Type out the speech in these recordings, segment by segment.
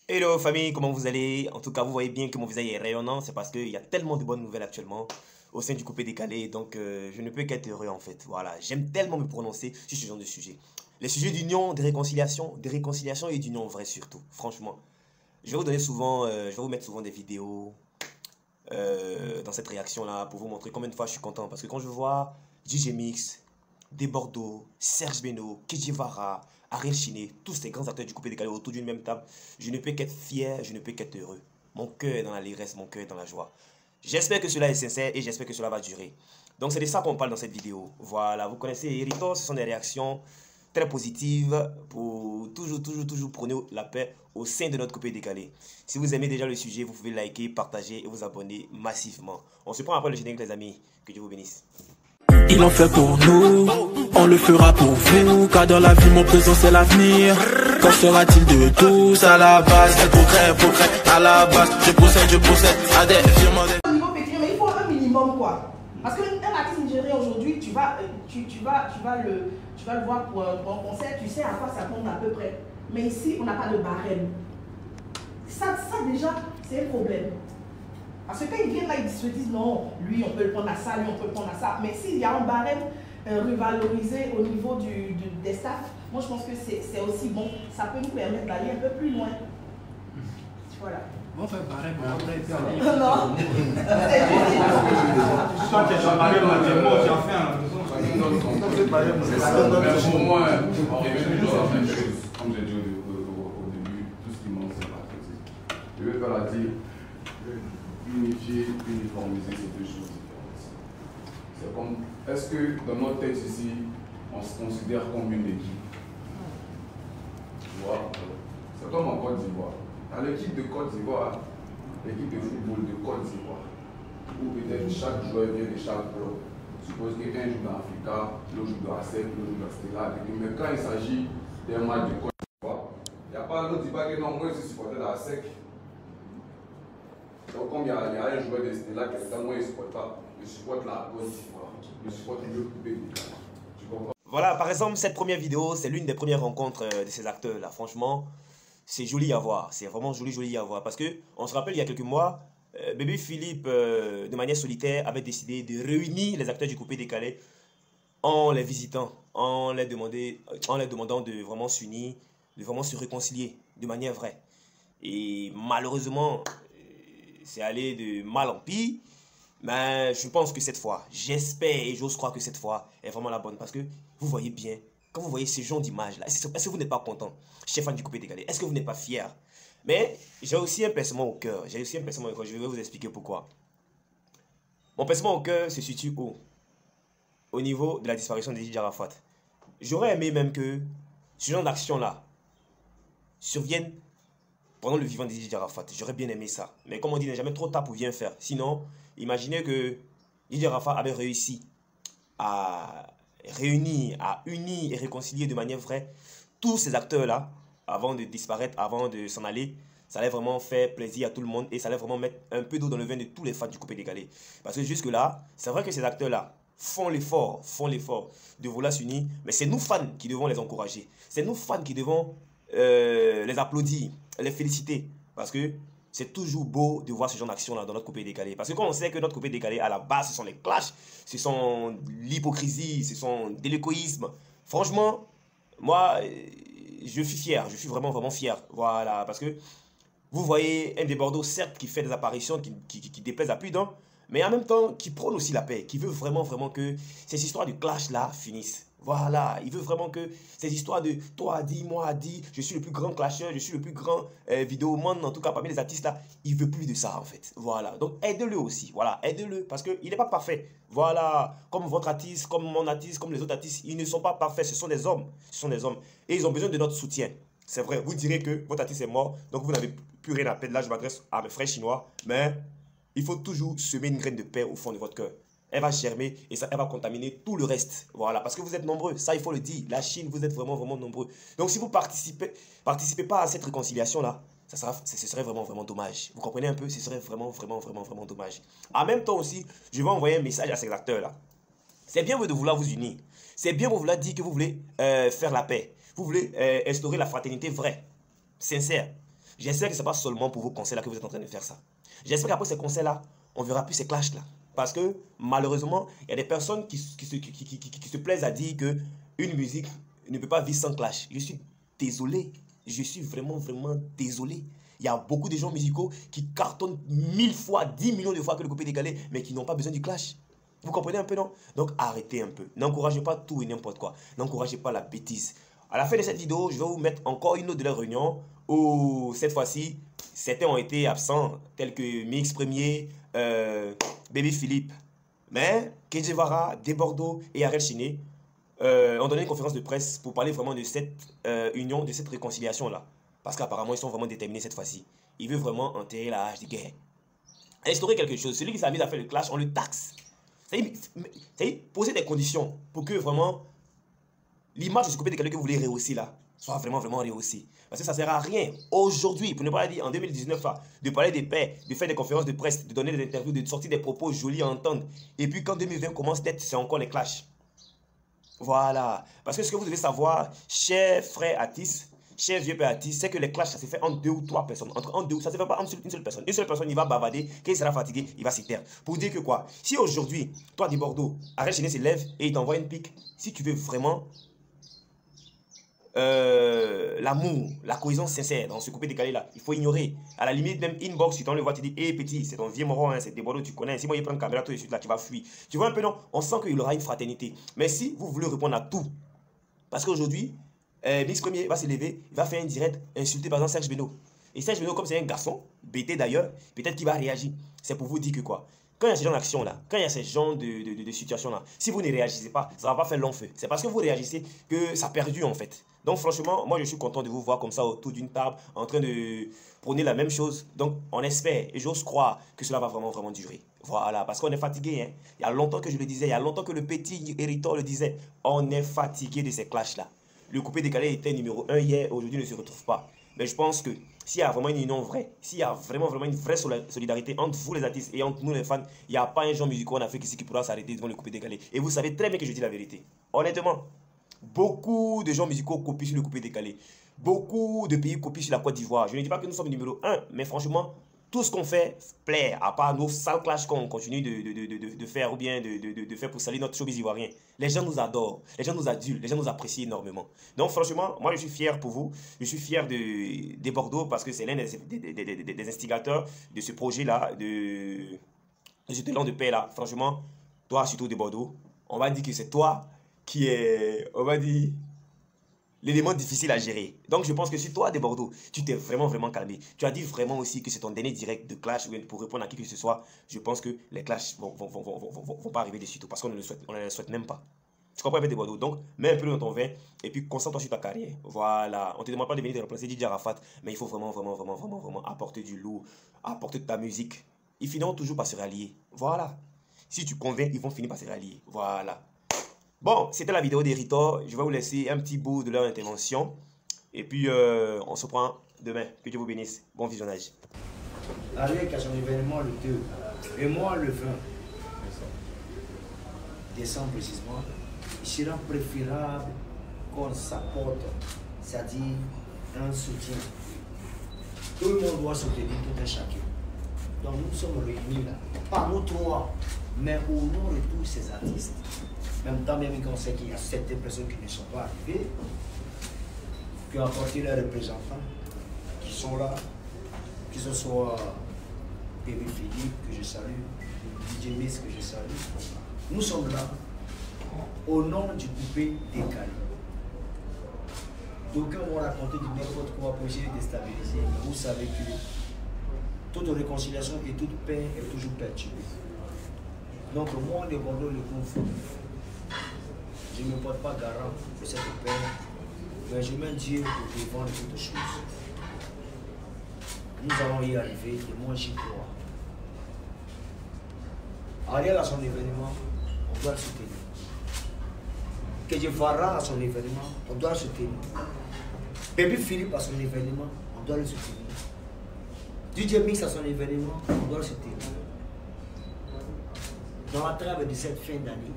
Hello famille, comment vous allez? En tout cas, vous voyez bien que mon visage est rayonnant, c'est parce qu'il y a tellement de bonnes nouvelles actuellement au sein du coupé décalé, donc je ne peux qu'être heureux en fait. Voilà, j'aime tellement me prononcer sur ce genre de sujet. Les sujets d'union, de réconciliation et d'union vraie surtout, franchement. Je vais vous donner souvent, je vais vous mettre souvent des vidéos dans cette réaction-là pour vous montrer combien de fois je suis content. Parce que quand je vois DJ Mix, Desbordeaux, Serge Beno, Kijivara, Ariel Chiné, tous ces grands acteurs du coupé décalé autour d'une même table, je ne peux qu'être fier, je ne peux qu'être heureux. Mon cœur est dans la liresse, mon cœur est dans la joie. J'espère que cela est sincère et j'espère que cela va durer. Donc c'est de ça qu'on parle dans cette vidéo. Voilà, vous connaissez Hérito, ce sont des réactions très positives pour toujours prôner la paix au sein de notre coupé décalé. Si vous aimez déjà le sujet, vous pouvez liker, partager et vous abonner massivement. On se prend après le générique les amis. Que Dieu vous bénisse. Il en fait pour nous, on le fera pour vous, car dans la vie mon présent c'est l'avenir. Qu'en sera-t-il de tous à la base, c'est progrès, à la base, je possède, à des firmes. Au niveau pécuniaire, mais il faut un minimum quoi. Parce qu'un artiste nigérien aujourd'hui, tu vas le voir pour un concert, tu sais à quoi ça tombe à peu près. Mais ici, on n'a pas de barème. Ça déjà, c'est un problème. Parce que quand ils viennent là, ils se disent non, lui on peut le prendre à ça, lui on peut le prendre à ça. Mais s'il y a un barème revalorisé au niveau des staffs, moi je pense que c'est aussi bon. Ça peut nous permettre d'aller un peu plus loin. Voilà. On fait barème, après non. Toi tu es barème, moi j'en fais un. Pour moi, on revient toujours à la même chose. Comme j'ai dit au début, tout ce qui manque c'est la pratique. Je vais pas la dire. Unifier, uniformiser ces deux choses différentes. C'est comme, est-ce que dans notre tête ici, on se considère comme une équipe? Tu vois, c'est comme en Côte d'Ivoire. Dans l'équipe de Côte d'Ivoire, l'équipe de football de Côte d'Ivoire, où peut-être chaque joueur vient de chaque club. Suppose que quelqu'un joue dans l'Africa, l'autre joue dans la SEC, l'autre joue dans Stella. Mais quand il s'agit d'un match de Côte d'Ivoire, il n'y a pas l'autre qui dit pas que non, moi je suis supporter de la SEC. Donc, comme il y a un joueur de Stella, quelqu'un, moi, il ne supporte pas. Je supporte la Côte d'Ivoire. Je supporte le coupé décalé. Tu comprends? Voilà, par exemple, cette première vidéo, c'est l'une des premières rencontres de ces acteurs-là. Franchement, c'est joli à voir. C'est vraiment joli à voir. Parce que, on se rappelle, il y a quelques mois, Bébé Philippe, de manière solitaire, avait décidé de réunir les acteurs du coupé décalé en les visitant, en les demandant de vraiment s'unir, de vraiment se réconcilier de manière vraie. Et malheureusement, c'est allé de mal en pire. Mais je pense que cette fois, j'espère et j'ose croire que cette fois est vraiment la bonne. Parce que vous voyez bien, quand vous voyez ce genre d'image là, est-ce que vous n'êtes pas content, chef fan du coupé décalé? Est-ce que vous n'êtes pas fier? Mais j'ai aussi un pincement au cœur. Je vais vous expliquer pourquoi. Mon pincement au cœur se situe où? Au niveau de la disparition de DJ Arafat. J'aurais aimé même que ce genre d'action là survienne pendant le vivant de DJ Arafat. J'aurais bien aimé ça. Mais comme on dit, n'est jamais trop tard pour bien faire. Sinon, imaginez que DJ Arafat avait réussi à réunir, à unir et réconcilier de manière vraie tous ces acteurs-là avant de disparaître, avant de s'en aller. Ça allait vraiment faire plaisir à tout le monde et ça allait vraiment mettre un peu d'eau dans le vin de tous les fans du coupé décalé. Parce que jusque-là, c'est vrai que ces acteurs-là font l'effort de vouloir s'unir, mais c'est nous fans qui devons les encourager. C'est nous fans qui devons les applaudir, les féliciter. Parce que c'est toujours beau de voir ce genre d'action-là dans notre coupé décalé. Parce que quand on sait que notre coupé décalé, à la base, ce sont les clashs, ce sont l'hypocrisie, ce sont de l'égoïsme. Franchement, moi, je suis fier, je suis vraiment fier. Voilà, parce que vous voyez un Desbordeaux, certes, qui fait des apparitions qui déplaisent à plus d'un, mais en même temps, qui prône aussi la paix, qui veut vraiment que ces histoires de clash-là finissent. Voilà, il veut vraiment que ces histoires de toi a dit, moi a dit, je suis le plus grand clasheur, je suis le plus grand vidéoman, en tout cas parmi les artistes là, il veut plus de ça en fait. Voilà, donc aidez-le aussi, voilà, aidez-le parce qu'il n'est pas parfait. Voilà, comme votre artiste, comme mon artiste, comme les autres artistes, ils ne sont pas parfaits, ce sont des hommes, et ils ont besoin de notre soutien. C'est vrai, vous direz que votre artiste est mort, donc vous n'avez plus rien à perdre. Là, je m'adresse à mes frères chinois, mais il faut toujours semer une graine de paix au fond de votre cœur. Elle va germer et ça, elle va contaminer tout le reste. Voilà, parce que vous êtes nombreux, ça il faut le dire. La Chine, vous êtes vraiment nombreux. Donc si vous participez pas à cette réconciliation-là, ce serait vraiment dommage. Vous comprenez un peu? Ce serait vraiment dommage. En même temps aussi, je vais envoyer un message à ces acteurs-là. C'est bien de vouloir vous unir. C'est bien de vouloir dire que vous voulez faire la paix. Vous voulez instaurer la fraternité vraie, sincère. J'espère que ce n'est pas seulement pour vos concerts-là que vous êtes en train de faire ça. J'espère qu'après ces concerts-là, on ne verra plus ces clashs-là. Parce que malheureusement, il y a des personnes qui se plaisent à dire qu'une musique ne peut pas vivre sans clash. Je suis désolé. Je suis vraiment désolé. Il y a beaucoup de gens musicaux qui cartonnent 1000 fois, 10 millions de fois que le coupé décalé, mais qui n'ont pas besoin du clash. Vous comprenez un peu, non? Donc arrêtez un peu. N'encouragez pas tout et n'importe quoi. N'encouragez pas la bêtise. À la fin de cette vidéo, je vais vous mettre encore une autre de leurs réunions où cette fois-ci, certains ont été absents, tels que Mix Premier, Baby Philippe. Mais Kedjevara, Debordo et Arel Chiné ont donné une conférence de presse pour parler vraiment de cette union, de cette réconciliation-là. Parce qu'apparemment, ils sont vraiment déterminés cette fois-ci. Ils veulent vraiment enterrer la hache de guerre. Instaurer quelque chose. Celui qui s'amuse à faire le clash, on le taxe. C'est-à-dire poser des conditions pour que vraiment l'image de ce coupé décalé que vous voulez rehausser là soit vraiment rehaussée. Parce que ça ne sert à rien aujourd'hui, pour ne pas dire en 2019, là, de parler des paix, de faire des conférences de presse, de donner des interviews, de sortir des propos jolis à entendre. Et puis quand 2020 commence, peut-être c'est encore les clashs. Voilà. Parce que ce que vous devez savoir, chers frères artistes, chers vieux pères artistes, c'est que les clashs, ça se fait entre 2 ou 3 personnes. Ça ne se fait pas entre une seule personne. Une seule personne, il va bavarder, quand il sera fatigué, il va s'y taire. Pour dire que quoi? Si aujourd'hui, toi du Bordeaux, Arel Chiné se lève et il t'envoie une pique, si tu veux vraiment l'amour, la cohésion sincère dans ce coupé décalé là, il faut ignorer. À la limite, même inbox, si tu le vois, tu dis, hé petit, c'est ton vieux moron, hein, c'est des Bordeaux, tu connais. Si moi il prend une caméra, tout de suite là, tu vas fuir. Tu vois un peu, non? On sent qu'il y aura une fraternité. Mais si vous voulez répondre à tout, parce qu'aujourd'hui, Mix Premier va se lever, il va faire un direct, insulter par exemple Serge Beno. Et Serge Beno, comme c'est un garçon, bêté d'ailleurs, peut-être qu'il va réagir. C'est pour vous dire que quoi? Quand il y a ce genre d'action là, quand il y a ce genre de situation là, si vous ne réagissez pas, ça ne va pas faire long feu. C'est parce que vous réagissez que ça a perdu en fait. Donc franchement, moi je suis content de vous voir comme ça autour d'une table, en train de prôner la même chose. Donc on espère et j'ose croire que cela va vraiment durer. Voilà, parce qu'on est fatigué. Hein. Il y a longtemps que je le disais, il y a longtemps que le petit Héritor le disait. On est fatigué de ces clashs là. Le coupé décalé était numéro 1 hier, aujourd'hui ne se retrouve pas. Mais je pense que s'il y a vraiment une union vraie, s'il y a vraiment une vraie solidarité entre vous les artistes et entre nous les fans, il n'y a pas un genre musical en Afrique ici qui pourra s'arrêter devant le coupé décalé. Et vous savez très bien que je dis la vérité. Honnêtement, beaucoup de gens musicaux copient sur le coupé décalé. Beaucoup de pays copient sur la Côte d'Ivoire. Je ne dis pas que nous sommes numéro 1, mais franchement, tout ce qu'on fait plaît, à part nos sales clashs qu'on continue de faire ou bien de faire pour salir notre showbiz ivoirien. Les gens nous adorent, les gens nous adulent, les gens nous apprécient énormément. Donc franchement, moi je suis fier pour vous, je suis fier de Bordeaux parce que c'est l'un des instigateurs de ce projet-là, de ce élan de paix-là. Franchement, toi surtout de Bordeaux, on va dire que c'est toi qui est, on va dire, l'élément difficile à gérer. Donc je pense que si toi de Bordeaux, tu t'es vraiment calmé, tu as dit vraiment aussi que c'est ton dernier direct de clash pour répondre à qui que ce soit, je pense que les clashs vont pas arriver de suite parce qu'on ne le souhaite même pas. Tu comprends avec de Bordeaux? Donc mets un peu dans ton vin et puis concentre-toi sur ta carrière. Voilà, on te demande pas de venir te remplacer DJ Arafat, mais il faut vraiment apporter du lourd, apporter de ta musique. Ils finiront toujours par se rallier. Voilà. Si tu convaincs, ils vont finir par se rallier. Voilà. Bon, c'était la vidéo d'Héritor. Je vais vous laisser un petit bout de leur intervention. Et puis, on se prend demain. Que Dieu vous bénisse. Bon visionnage. Avec à son événement le 2 et moi le 20 décembre précisément, il sera préférable qu'on s'apporte, c'est-à-dire un soutien. Tout le monde doit soutenir tout un chacun. Donc nous sommes réunis là, pas nous trois, mais au nom de tous ces artistes. Même temps, même quand on sait qu'il y a certaines personnes qui ne sont pas arrivées, qui ont apporté leurs représentants, qui sont là, que ce soit Baby Philippe, que je salue, DJ Miss, que je salue. Nous sommes là, au nom du coupé décalé. D'aucuns vont raconter du n'importe quoi pour essayer de déstabiliser, mais vous savez que toute réconciliation et toute paix est toujours perturbée. Donc moi, les Bordeaux, le conflit, je ne me porte pas garant de cette paix, mais je mets Dieu au devant de toutes choses. Nous allons y arriver et moi j'y crois. Ariel à son événement, on doit le soutenir. Kedjevara à son événement, on doit le soutenir. Baby Philippe à son événement, on doit le soutenir. DJ Mix à son événement, on doit le soutenir. Dans la trêve de cette fin d'année,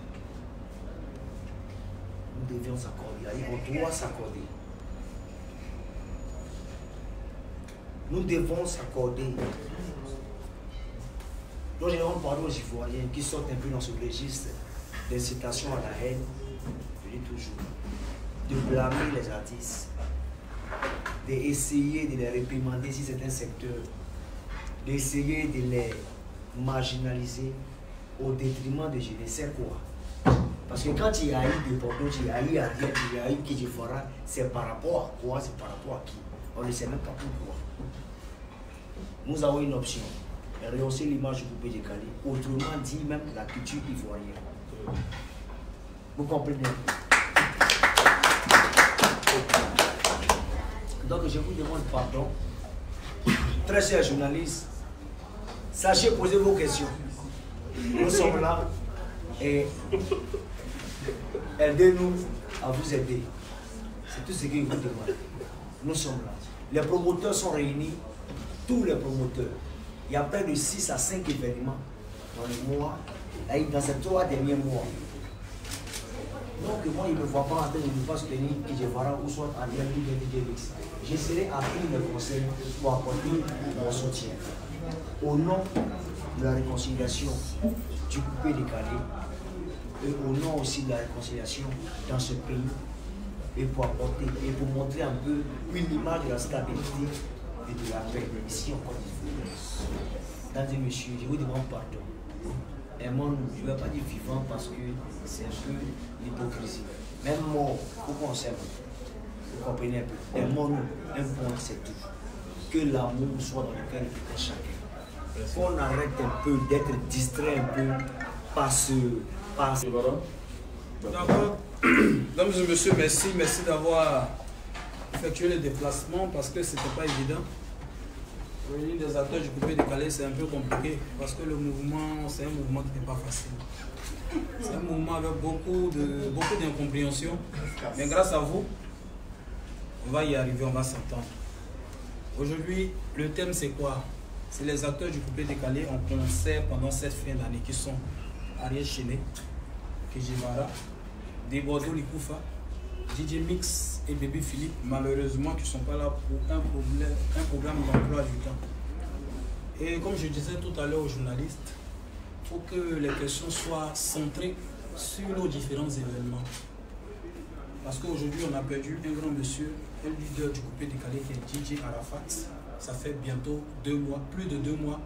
nous devions s'accorder, on doit s'accorder. nous devons s'accorder. Donc, généralement, parle aux Ivoiriens qui sortent un peu dans ce registre d'incitation à la haine, je dis toujours, de blâmer les artistes, d'essayer de les réprimander si c'est un secteur, d'essayer de les marginaliser au détriment de je ne sais quoi. Parce que quand tu haïs de Bordeaux, tu haïs Ariel, tu haïs Kijifara, c'est par rapport à quoi? C'est par rapport à qui? On ne sait même pas pourquoi. Nous avons une option. Rehausser l'image du coupé décalé, autrement dit même la culture ivoirienne. Vous comprenez? Donc je vous demande pardon. Très chers journalistes, sachez poser vos questions. Nous sommes là et aidez-nous à vous aider. C'est tout ce que je vous demande. Nous sommes là. Les promoteurs sont réunis, tous les promoteurs. Il y a près de 6 à 5 événements dans les mois, dans ces 3 derniers mois. Donc moi, il ne me voit pas en train de ne pas soutenir Kijifara ou soit Ariel ou DJX. Je serai à tous les conseils pour apporter mon soutien. Au nom de la réconciliation du coupé décalé et au nom aussi de la réconciliation dans ce pays et pour apporter et pour montrer un peu une image de la stabilité et de la paix ici en Côte d'Ivoire. Mesdames et messieurs, je vous demande pardon. Aimons-nous, je ne vais pas dire vivant parce que c'est un peu l'hypocrisie. Même mort, pourquoi on s'aime? Vous comprenez un peu. Aimons-nous, un point c'est tout. Que l'amour soit dans le cœur de chacun. Qu'on arrête un peu d'être distrait un peu par ce... D'abord, mesdames et messieurs, merci d'avoir effectué le déplacement parce que c'était pas évident. Réunir des acteurs du coupé décalé, c'est un peu compliqué parce que le mouvement, c'est un mouvement qui n'est pas facile. C'est un mouvement avec beaucoup d'incompréhension. Mais grâce à vous, on va y arriver, on va s'entendre. Aujourd'hui, le thème c'est quoi? C'est les acteurs du coupé décalé en concert pendant cette fin d'année qui sont Ariel Chené, Kijifara, Bordeaux Likoufa, DJ Mix et Baby Philippe, malheureusement, qui ne sont pas là pour un programme d'emploi du temps. Et comme je disais tout à l'heure aux journalistes, il faut que les questions soient centrées sur nos différents événements. Parce qu'aujourd'hui, on a perdu un grand monsieur, un leader du coupé décalé qui est DJ Arafat. Ça fait bientôt 2 mois, plus de 2 mois.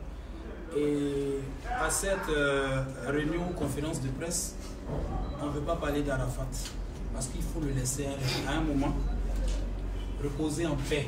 Et à cette réunion ou conférence de presse, on ne veut pas parler d'Arafat. Parce qu'il faut le laisser à un moment reposer en paix.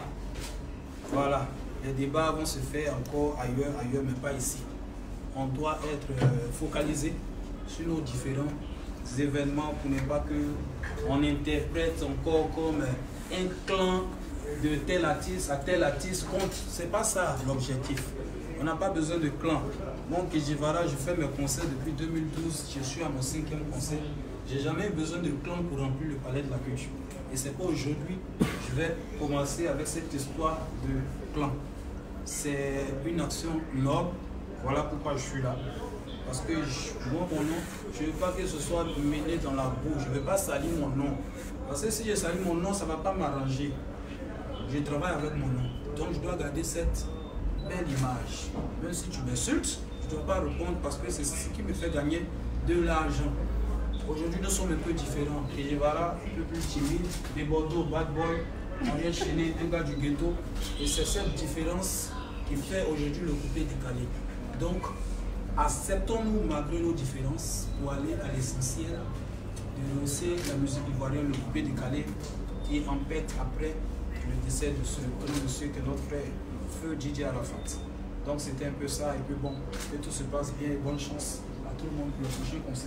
Voilà, les débats vont se faire encore ailleurs, mais pas ici. On doit être focalisé sur nos différents événements pour ne pas qu'on interprète encore comme un clan de tel artiste à tel artiste contre. C'est pas ça l'objectif. On n'a pas besoin de clan. Moi, Kijifara, je fais mes concerts depuis 2012. Je suis à mon 5e concert. J'ai jamais eu besoin de clan pour remplir le palais de la culture. Et c'est pas aujourd'hui je vais commencer avec cette histoire de clan. C'est une action noble. Voilà pourquoi je suis là. Parce que moi, mon nom, je ne veux pas que ce soit mené dans la boue. Je ne veux pas salir mon nom. Parce que si je salis mon nom, ça ne va pas m'arranger. Je travaille avec mon nom. Donc je dois garder cette belle image. Même si tu m'insultes, je ne dois pas répondre parce que c'est ce qui me fait gagner de l'argent. Aujourd'hui, nous sommes un peu différents. Kijifara, un peu plus timide. Des Bordeaux, bad boy. Ariel Chené, un gars du ghetto. Et c'est cette différence qui fait aujourd'hui le coupé décalé. Donc, acceptons-nous malgré nos différences pour aller à l'essentiel de lancer la musique ivoirienne, le coupé décalé, qui empête après le décès de ce monsieur que notre frère, feu DJ Arafat. Donc c'était un peu ça, et puis bon, que tout se passe bien et bonne chance à tout le monde pour le prochain conseil.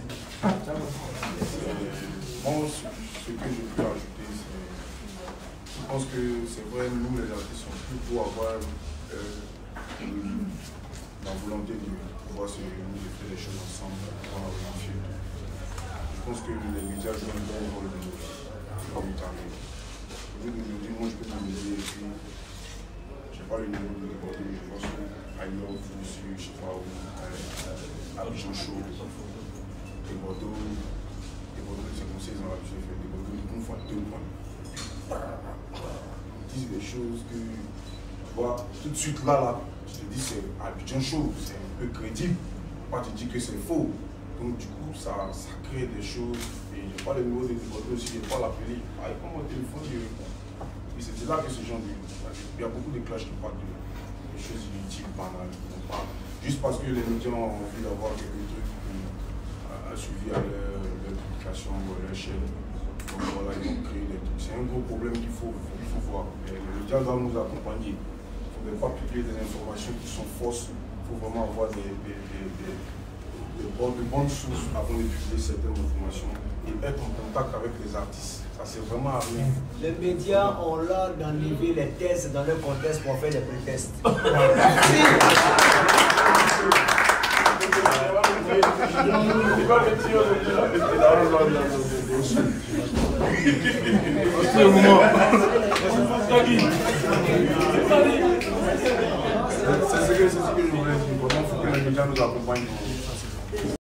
Bon, ce que je peux ajouter, c'est, je pense que c'est vrai, nous les artistes sont plus pour avoir la volonté de pouvoir se réunir, de faire les choses ensemble, pour avoir un film. Je pense que les médias jouent un bon rôle comme target. Aujourd'hui, moi je peux m'amuser et puis je n'ai pas le niveau de Bordeaux, je pense que I Love You, je ne sais pas où, Abidjan Show, et Bordeaux, c'est comme ça ils ont l'habitude de faire des Bordeaux, une fois 2 points. Ils disent des choses que vois, tout de suite là, je te dis c'est Abidjan Show, c'est un peu crédible. Pas te dire que c'est faux. Donc du coup, ça crée des choses. Et je pas le numéro des développeurs aussi, je pas l'appeler. Ah, il prend mon téléphone, il répond. Et c'est là que ce genre de... Il y a beaucoup de clashs qui parlent de choses inutiles, banales. Juste parce que les médias ont envie d'avoir quelques trucs à suivi à leur publication ou à leur chaîne. Donc voilà, ils ont créé des trucs. C'est un gros problème qu'il faut voir. Et les médias doivent nous accompagner. Il ne faut pas publier des informations qui sont fausses. Il faut vraiment avoir de bonnes sources avant de publier certaines informations et être en contact avec les artistes. Ça, c'est vraiment à rien. Les médias ont l'art d'enlever les thèses dans leur contexte pour faire des prétextes. C'est ce que je voulais dire. Il faut que les médias nous accompagnent.